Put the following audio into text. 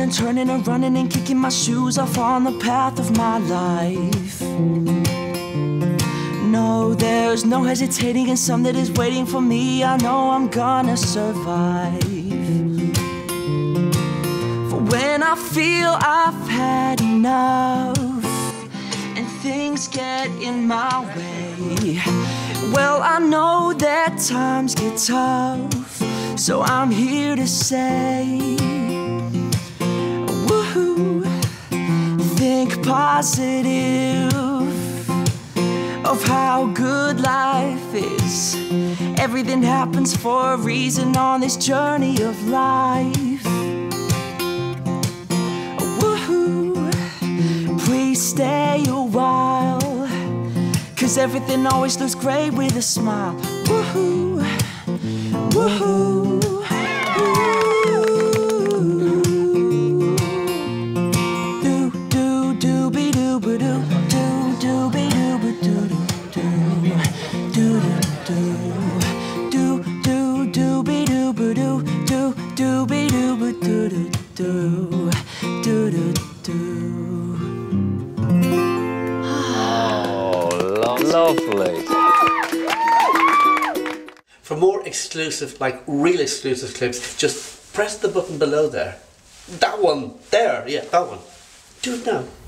and turning and running and kicking my shoes off on the path of my life. No, there's no hesitating in some that is waiting for me. I know I'm gonna survive. For when I feel I've had enough and things get in my way, well, I know that times get tough, so I'm here to say, woohoo, think positive of how good life is. Everything happens for a reason on this journey of life. Woohoo, please stay a while, 'cause everything always looks great with a smile. Woohoo, woohoo. Lovely. For more exclusive, like real exclusive clips, just press the button below there. That one there, yeah, that one. Do it now.